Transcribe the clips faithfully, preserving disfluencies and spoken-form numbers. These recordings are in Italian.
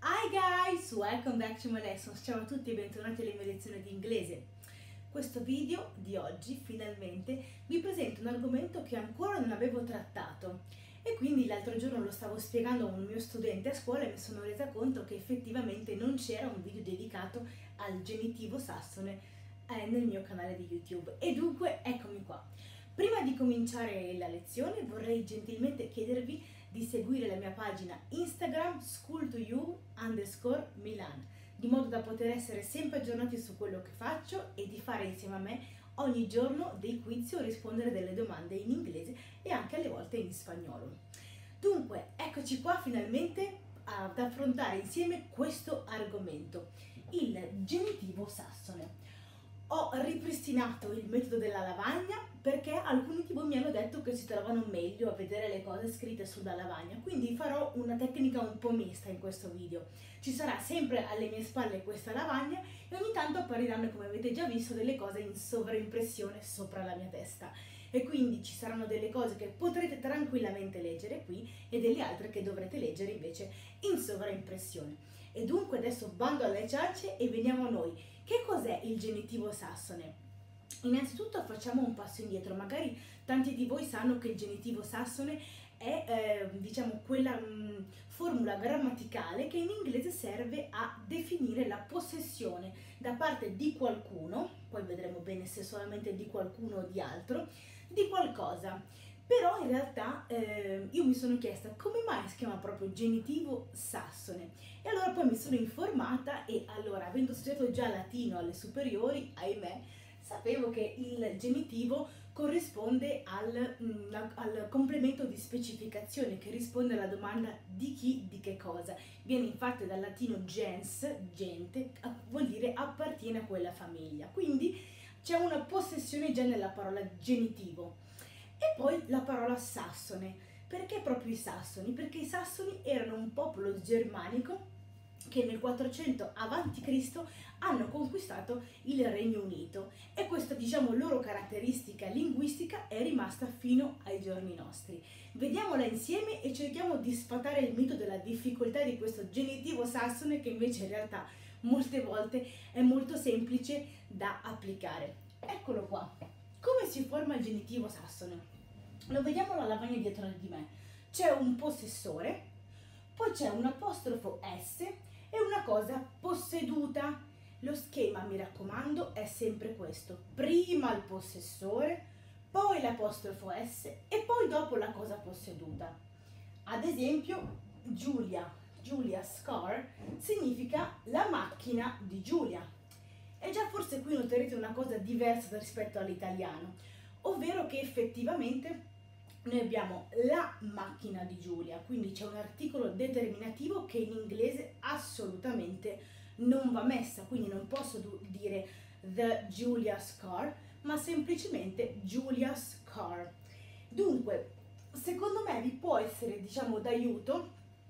Hi guys, welcome back to my lessons. Ciao a tutti e bentornati alle mie lezioni di inglese. Questo video di oggi finalmente vi presento un argomento che ancora non avevo trattato e quindi l'altro giorno lo stavo spiegando a un mio studente a scuola e mi sono resa conto che effettivamente non c'era un video dedicato al genitivo sassone eh, nel mio canale di YouTube e dunque eccomi qua. Prima di cominciare la lezione vorrei gentilmente chiedervi di seguire la mia pagina Instagram school to you underscore Milan, di modo da poter essere sempre aggiornati su quello che faccio e di fare insieme a me ogni giorno dei quiz o rispondere delle domande in inglese e anche alle volte in spagnolo. Dunque, eccoci qua finalmente ad affrontare insieme questo argomento, il genitivo sassone. Ho ripristinato il metodo della lavagna perché alcuni di voi mi hanno detto che si trovano meglio a vedere le cose scritte sulla lavagna, quindi farò una tecnica un po' mista in questo video. Ci sarà sempre alle mie spalle questa lavagna e ogni tanto appariranno, come avete già visto, delle cose in sovraimpressione sopra la mia testa. E quindi ci saranno delle cose che potrete tranquillamente leggere qui e delle altre che dovrete leggere invece in sovraimpressione. E dunque adesso bando alle ciance e veniamo a noi. Che cos'è il genitivo sassone? Innanzitutto facciamo un passo indietro, magari tanti di voi sanno che il genitivo sassone è eh, diciamo quella mh, formula grammaticale che in inglese serve a definire la possessione da parte di qualcuno, poi vedremo bene se solamente di qualcuno o di altro, di qualcosa. Però in realtà eh, io mi sono chiesta come mai si chiama proprio genitivo sassone e allora poi mi sono informata e allora, avendo studiato già latino alle superiori, ahimè, sapevo che il genitivo corrisponde al, mh, al complemento di specificazione che risponde alla domanda di chi, di che cosa. Viene infatti dal latino gens, gente, vuol dire appartiene a quella famiglia, quindi c'è una possessione già nella parola genitivo. E poi la parola sassone. Perché proprio i sassoni? Perché i sassoni erano un popolo germanico che nel quattrocento avanti Cristo hanno conquistato il Regno Unito e questa, diciamo, loro caratteristica linguistica è rimasta fino ai giorni nostri. Vediamola insieme e cerchiamo di sfatare il mito della difficoltà di questo genitivo sassone che invece in realtà molte volte è molto semplice da applicare. Eccolo qua. Come si forma il genitivo sassone? Lo vediamo alla lavagna dietro di me. C'è un possessore, poi c'è un apostrofo S e una cosa posseduta. Lo schema, mi raccomando, è sempre questo. Prima il possessore, poi l'apostrofo S e poi dopo la cosa posseduta. Ad esempio, Giulia, Julia's car, significa la macchina di Giulia. E già forse qui noterete una cosa diversa rispetto all'italiano, ovvero che effettivamente noi abbiamo la macchina di Giulia, quindi c'è un articolo determinativo che in inglese assolutamente non va messa, quindi non posso dire the Julia's car, ma semplicemente Julia's car. Dunque, secondo me vi può essere, diciamo, d'aiuto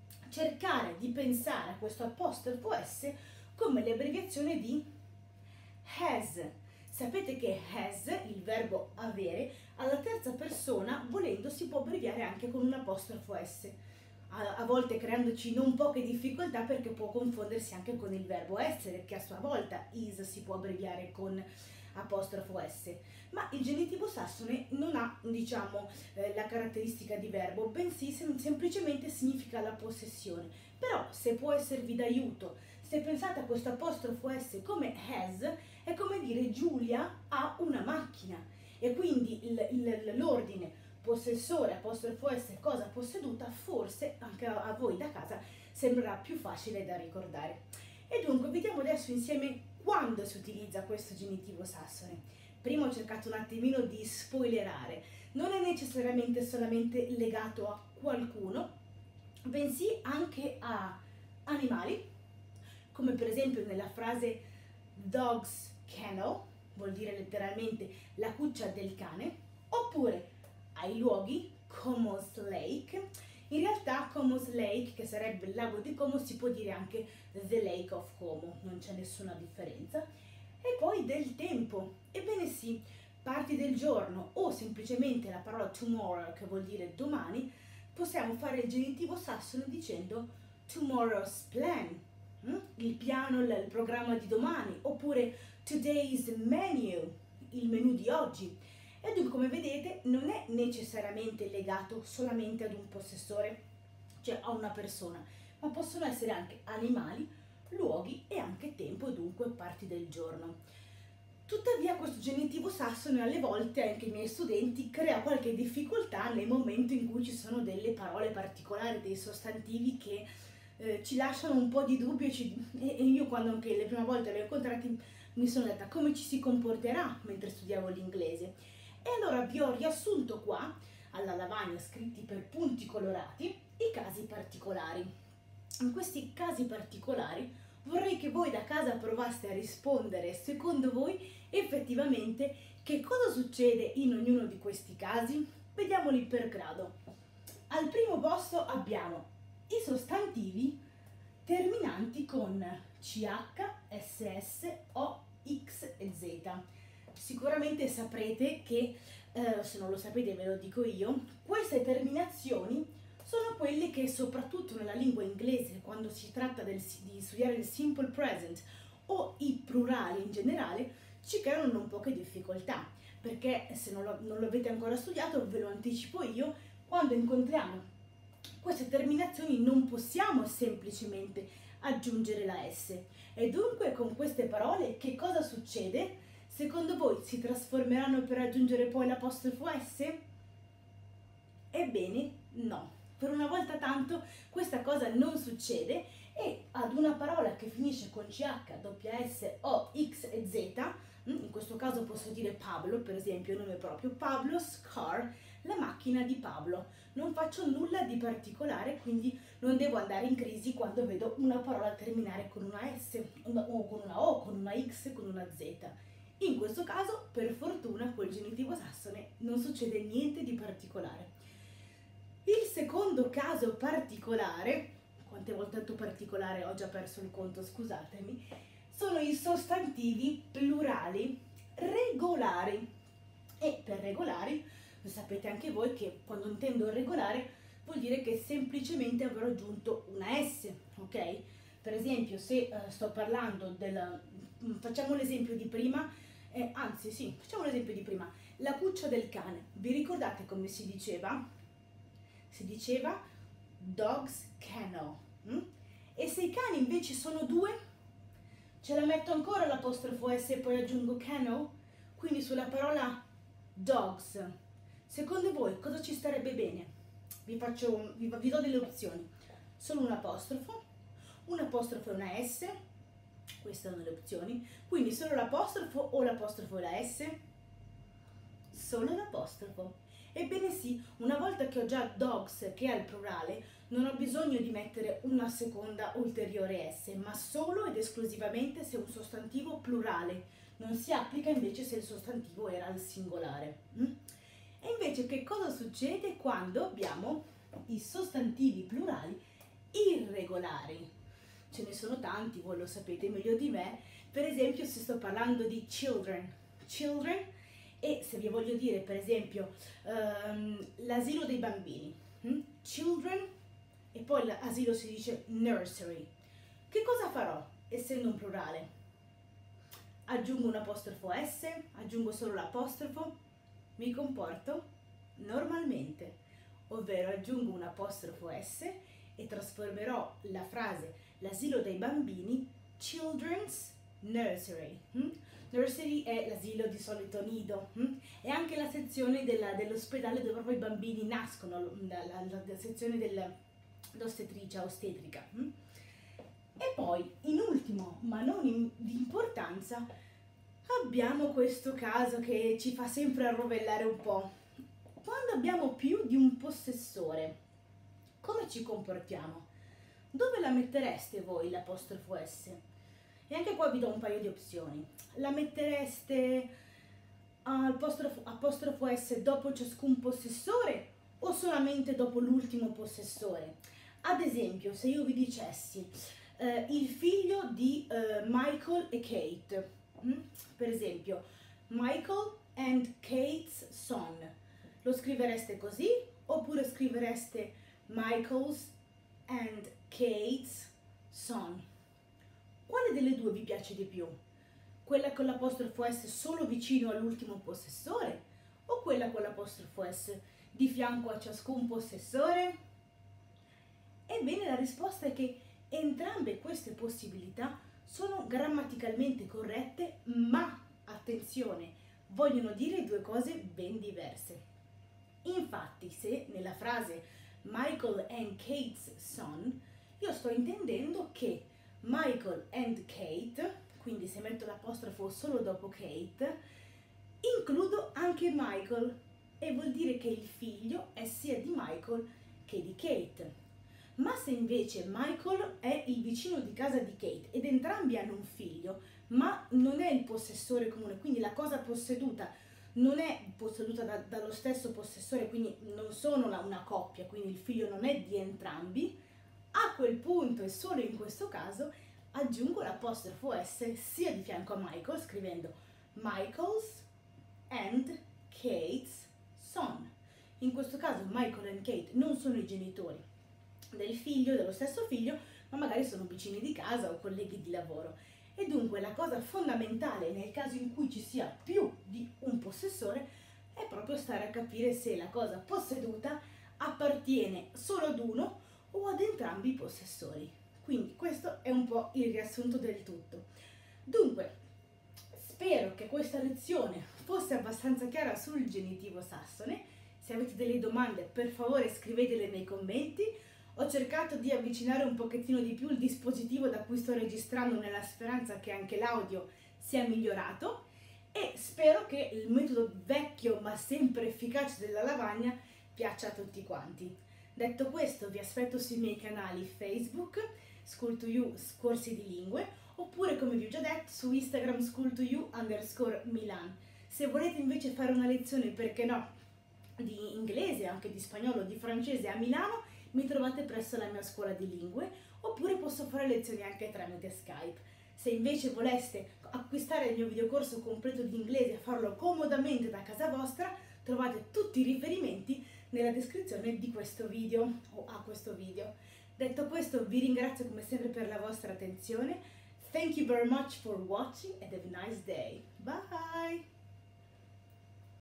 cercare di pensare a questo apostrofo S come l'abbreviazione di has. Sapete che has, il verbo avere, alla terza persona, volendo, si può abbreviare anche con un apostrofo S, a, a volte creandoci non poche difficoltà perché può confondersi anche con il verbo essere, che a sua volta is si può abbreviare con apostrofo S. Ma il genitivo sassone non ha, diciamo, eh, la caratteristica di verbo, bensì semplicemente significa la possessione. Però se può esservi d'aiuto, se pensate a questo apostrofo S come has, è come dire Giulia ha una macchina e quindi l'ordine possessore, apostrofo S, cosa posseduta, forse anche a, a voi da casa sembrerà più facile da ricordare. E dunque vediamo adesso insieme quando si utilizza questo genitivo sassone. Prima ho cercato un attimino di spoilerare, non è necessariamente solamente legato a qualcuno, bensì anche a animali, come per esempio nella frase dog's kennel, vuol dire letteralmente la cuccia del cane, oppure ai luoghi, Como's Lake. In realtà Como's Lake, che sarebbe il lago di Como, si può dire anche the Lake of Como, non c'è nessuna differenza. E poi del tempo, ebbene sì, parti del giorno o semplicemente la parola tomorrow, che vuol dire domani, possiamo fare il genitivo sassone dicendo tomorrow's plan, mm? il piano, il programma di domani, oppure today's menu, il menù di oggi. E dunque, come vedete, non è necessariamente legato solamente ad un possessore, cioè a una persona, ma possono essere anche animali, luoghi e anche tempo, e dunque parti del giorno. Tuttavia questo genitivo sassone alle volte anche ai miei studenti crea qualche difficoltà nel momento in cui ci sono delle parole particolari, dei sostantivi che eh, ci lasciano un po' di dubbio e, ci, e io quando anche le prime volte li ho incontrati mi sono detta come ci si comporterà mentre studiavo l'inglese. E allora vi ho riassunto qua alla lavagna, scritti per punti colorati, i casi particolari. In questi casi particolari vorrei che voi da casa provaste a rispondere secondo voi effettivamente che cosa succede in ognuno di questi casi. Vediamoli per grado. Al primo posto abbiamo i sostantivi terminanti con C H, S S, O, X e Z. Sicuramente saprete che, eh, se non lo sapete ve lo dico io, queste terminazioni sono quelle che soprattutto nella lingua inglese, quando si tratta del, di studiare il simple present o i plurali in generale, ci creano non poche difficoltà, perché se non lo, non lo avete ancora studiato, ve lo anticipo io, quando incontriamo queste terminazioni non possiamo semplicemente aggiungere la S. E dunque con queste parole che cosa succede? Secondo voi si trasformeranno per aggiungere poi l'apostrofo S? Ebbene no. Per una volta tanto questa cosa non succede e ad una parola che finisce con C H, S, O, X e Z, in questo caso posso dire Pablo, per esempio il nome proprio, Pablo's car, la macchina di Pablo. Non faccio nulla di particolare, quindi non devo andare in crisi quando vedo una parola terminare con una S, o con una O, con una X, con una Z. In questo caso, per fortuna, col genitivo sassone non succede niente di particolare. Il secondo caso particolare, quante volte ho detto particolare, ho già perso il conto, scusatemi, sono i sostantivi plurali regolari. E per regolari, lo sapete anche voi che quando intendo regolare vuol dire che semplicemente avrò aggiunto una S, ok? Per esempio, se eh, sto parlando del... facciamo l'esempio di prima, eh, anzi sì, facciamo l'esempio di prima, la cuccia del cane. Vi ricordate come si diceva? Si diceva dog's kennel. Mm? E se i cani invece sono due, ce la metto ancora l'apostrofo S e poi aggiungo kennel? Quindi sulla parola dogs, secondo voi cosa ci starebbe bene? Vi, faccio, vi, vi do delle opzioni. Solo un apostrofo, un apostrofo e una S, queste sono le opzioni. Quindi solo l'apostrofo o l'apostrofo e la S? Solo l'apostrofo. Ebbene sì, una volta che ho già dogs che è al plurale, non ho bisogno di mettere una seconda ulteriore S, ma solo ed esclusivamente se è un sostantivo plurale. Non si applica invece se il sostantivo era al singolare. E invece che cosa succede quando abbiamo i sostantivi plurali irregolari? Ce ne sono tanti, voi lo sapete meglio di me. Per esempio, se sto parlando di children, children, e se vi voglio dire per esempio um, l'asilo dei bambini, hm? children, e poi l'asilo si dice nursery, che cosa farò essendo un plurale? Aggiungo un apostrofo S, aggiungo solo l'apostrofo, mi comporto normalmente, ovvero aggiungo un apostrofo S e trasformerò la frase l'asilo dei bambini children's nursery. hm? Nursery è l'asilo di solito nido, hm? È anche la sezione della, dell'ospedale dove proprio i bambini nascono, la, la, la, la sezione dell'ostetricia, ostetrica. Hm? E poi, in ultimo, ma non in, di importanza, abbiamo questo caso che ci fa sempre arrovellare un po'. Quando abbiamo più di un possessore, come ci comportiamo? Dove la mettereste voi l'apostrofo S? E anche qua vi do un paio di opzioni. La mettereste al apostrofo, apostrofo S dopo ciascun possessore o solamente dopo l'ultimo possessore? Ad esempio, se io vi dicessi eh, il figlio di eh, Michael e Kate, hm? per esempio, Michael and Kate's son, lo scrivereste così oppure scrivereste Michael's and Kate's son. Quale delle due vi piace di più? Quella con l'apostrofo S solo vicino all'ultimo possessore o quella con l'apostrofo S di fianco a ciascun possessore? Ebbene, la risposta è che entrambe queste possibilità sono grammaticalmente corrette, ma attenzione, vogliono dire due cose ben diverse. Infatti, se nella frase Michael and Kate's son, io sto intendendo che Michael and Kate, quindi se metto l'apostrofo solo dopo Kate, includo anche Michael e vuol dire che il figlio è sia di Michael che di Kate. Ma se invece Michael è il vicino di casa di Kate ed entrambi hanno un figlio, ma non è il possessore comune, quindi la cosa posseduta non è posseduta da, dallo stesso possessore, quindi non sono una, una coppia, quindi il figlio non è di entrambi, a quel punto e solo in questo caso aggiungo l'apostrofo S sia di fianco a Michael scrivendo Michael's and Kate's son. In questo caso Michael e Kate non sono i genitori del figlio, dello stesso figlio, ma magari sono vicini di casa o colleghi di lavoro. E dunque la cosa fondamentale nel caso in cui ci sia più di un possessore è proprio stare a capire se la cosa posseduta appartiene solo ad uno o ad entrambi i possessori. Quindi questo è un po' il riassunto del tutto. Dunque, spero che questa lezione fosse abbastanza chiara sul genitivo sassone. Se avete delle domande, per favore scrivetele nei commenti. Ho cercato di avvicinare un pochettino di più il dispositivo da cui sto registrando nella speranza che anche l'audio sia migliorato e spero che il metodo vecchio ma sempre efficace della lavagna piaccia a tutti quanti. Detto questo, vi aspetto sui miei canali Facebook, School to You Corsi di Lingue, oppure come vi ho già detto su Instagram School to You underscore Milan. Se volete invece fare una lezione, perché no, di inglese, anche di spagnolo, di francese a Milano, mi trovate presso la mia scuola di lingue, oppure posso fare lezioni anche tramite Skype. Se invece voleste acquistare il mio videocorso completo di inglese e farlo comodamente da casa vostra, trovate tutti i riferimenti nella descrizione di questo video o a questo video. Detto questo, vi ringrazio come sempre per la vostra attenzione. Thank you very much for watching and have a nice day. Bye!